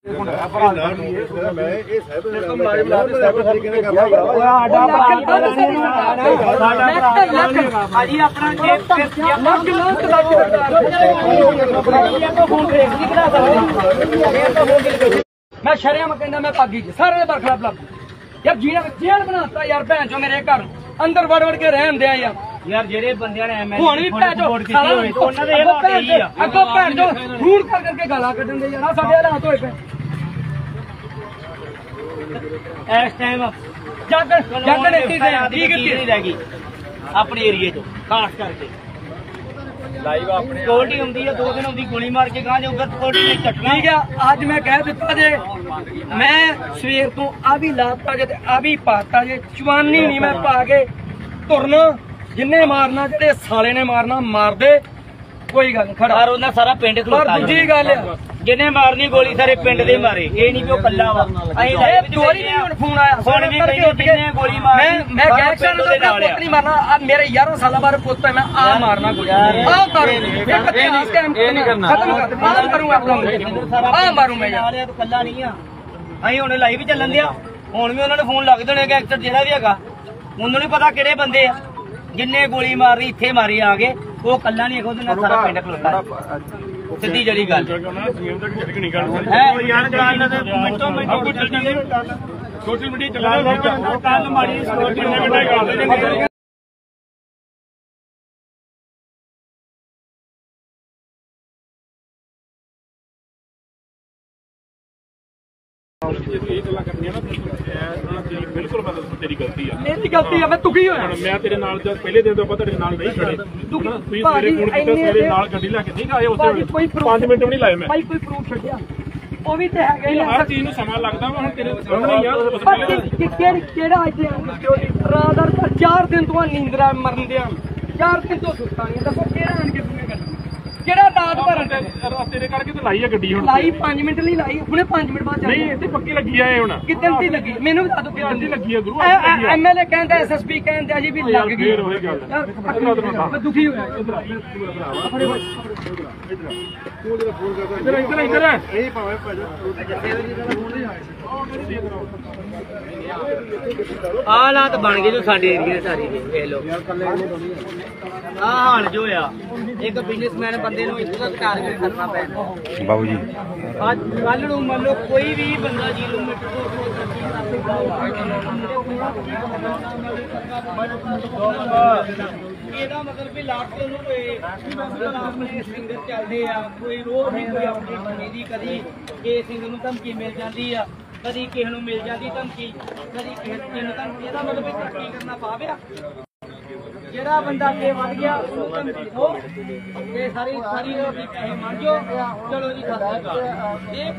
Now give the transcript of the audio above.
मैं शर्म कहना मैं पागी सारे बरखलाफ लग यार जेल बनाता यार भैन चो मेरे घर अंदर वड़ वड़ के रहन दिया यार जेरे बंदियां ने हुण भी भैन चो उन्हां दे अगो भैन चो खून कर करके गालां कड्ढन दे यार साडे हालात होए पे इस टाइम जगन ठीक रह गई अपने एरिए चो खास करके लाइव अपने सिक्योरिटी होंदी है 2 दिन होंदी गोली मार के गां जाऊगा सिक्योरिटी ने चटना ठीक है आज मैं कह दिता जे मैं सवेर तो आ भी लाता जे आ भी पाता जे चवानी नहीं मैं पा के तुरना जिन्ने मारना जेडे साले ने मारना मार दे कोई गल खड़ा और उन्हें सारा पिंड खलोता दूजी गल जिन्हें मारनी गोली सारे पिंड दे मारे ये नहीं कि कल्ला वा अहीं लाइव चोरी नहीं हुण फोन आया हुण भी कहियो जिन्ने गोली मारी मैं गैंगस्टर नु पुत नहीं मारना अब मेरे 11 साल बाद पुत है मैं आ मारना गोली आ करूं ये नहीं करना खत्म कर आ करूं अपना आ मारूं मैं यार तू कल्ला नहीं आ अहीं हुण लाइव चलन दिया हुण भी उन्होंने फोन लग देने गैंगस्टर जेड़ा भी हैगा उन्होंने नहीं पता किहड़े बंदे आ जिन्ने गोली मारी इत्थे मारी आके वो कल्ला नहीं है ਉਹਦੇ ਨਾਲ ਸਾਰਾ ਪਿੰਡ ਖਲੋਤਾ ਸਿੱਧੀ ਜਿਹੜੀ ਗੱਲ ਹੈ ਯਾਰ ਗੱਲ ਦੇ ਮਿੰਟੋ ਮਿੰਟੋ ਕੋ ਚੱਲ ਜਾਂਦੇ ਸੋਸ਼ਲ ਮੀਡੀਆ ਚਲਾ ਰਿਹਾ ਕੱਲ ਮਾੜੀ ਸੋਸ਼ਲ ਮੀਡੀਆ ਕਰਦੇ बिल्कुल तेरी गलती है मेरी गलती है मैं दुखी होया मैं तेरे नाल जब पहले दिन तो पता तेरे नाल नहीं खड़े तू मेरे फोन किता तेरे नाल गड्डी लेके नहीं आए उस 5 मिनट भी नहीं लाए मैं भाई कोई प्रूफ छड्या ਉਹ ਵੀ ਤੇ ਹੈਗਾ ਹੀ ਹਰ ਚੀਜ਼ ਨੂੰ ਸਮਾਂ ਲੱਗਦਾ ਵਾ ਹੁਣ ਤੇਰੇ ਸਾਹਮਣੇ ਯਾਰ ਕਿਹੜਾ ਇੱਥੇ ਰਾਦਰ 4 ਦਿਨ ਤੋਂ ਨੀਂਦਰਾ ਮਰਨ ਦਿਆਂ 4 ਦਿਨ ਤੋਂ ਸੁੱਤਾ ਨਹੀਂ ਦੱਸੋ ਕਿਹੜਾ ਆਣ ਕੇ ਤੁਮੇ ਕਰ ਕਿਹੜਾ ਦਾਦ ਭਰਨ ਤੇਰੇ ਕਰਕੇ ਤੇ ਲਾਈ ਆ ਗੱਡੀ ਹੁਣ ਲਾਈ 5 ਮਿੰਟ ਲਈ ਲਾਈ ਹੁਣੇ 5 ਮਿੰਟ ਬਾਅਦ ਨਹੀਂ ਇੱਥੇ ਪੱਕੀ ਲੱਗੀ ਆ ਇਹ ਹੁਣ ਕਿੱਦਣ ਦੀ ਲੱਗੀ ਮੈਨੂੰ ਬਤਾ ਦਿਓ ਕਿੱਦਣ ਦੀ ਲੱਗੀ ਆ ਗੁਰੂ ਐਮਐਲਏ ਕਹਿੰਦਾ ਐਸਐਸਪੀ ਕਹਿੰਦਾ ਜੀ ਵੀ ਲੱਗ ਗਈ ਫੇਰ ਹੋਏ ਗੱਲ ਮੈਂ ਦੁਖੀ ਹੋਇਆ ਇਧਰ ਇਧਰ ਇਹ ਭਾਵੇਂ ਹਾਲਾਤ ਬਣ ਗਏ ਜੋ ਸਾਡੇ ਏਰੀਏ ਸਾਰੇ ਵੇਖ ਲਓ ਆ ਹਾਲ ਜੋ ਆ ਇੱਕ ਬਿਜ਼ਨਸਮੈਨ ਬੰਦੇ ਨੂੰ ਇੱਥੋਂ ਤੱਕ ਟਾਰਗੇਟ ਕਰਨਾ ਪੈਂਦਾ ਬਾਬੂ ਜੀ ਅੱਜ ਕੱਲ ਨੂੰ ਮੰਨ ਲਓ ਕੋਈ ਵੀ ਬੰਦਾ 0 ਮੀਟਰ ਤੋਂ ਇਹਦਾ ਮਤਲਬ ਵੀ ਲਾਸਟ ਨੂੰ ਕੋਈ ਆਪਣੇ ਸਿੰਗਰ ਚੱਲਦੇ ਆ ਕੋਈ ਰੋਜ਼ ਹੀ ਕੋਈ ਆਪਣੀ ਬਣੀ ਦੀ ਕਦੀ ਕਿਸੇ ਸਿੰਗਰ ਨੂੰ ਧਮਕੀ ਮਿਲ ਜਾਂਦੀ ਆ ਕਦੀ ਕਿਸੇ ਨੂੰ ਮਿਲ ਜਾਂਦੀ ਧਮਕੀ ਕਦੀ ਕਿਸੇ ਨੂੰ ਧਮਕੀ ਇਹਦਾ ਮਤਲਬ ਵੀ ਤਰੱਕੀ ਕਰਨਾ ਪਾਵਿਆ ਜਿਹੜਾ ਬੰਦਾ ਅੱਗੇ ਵੱਧ ਗਿਆ ਉਹਨੂੰ ਧਮਕੀ ਦਿਓ ਤੇ ਸਾਰੀ ਰੋਟੀ ਪੈਸੇ ਮੰਗੋ ਚਲੋ ਜੀ ਖਾਤਾ ਇਹ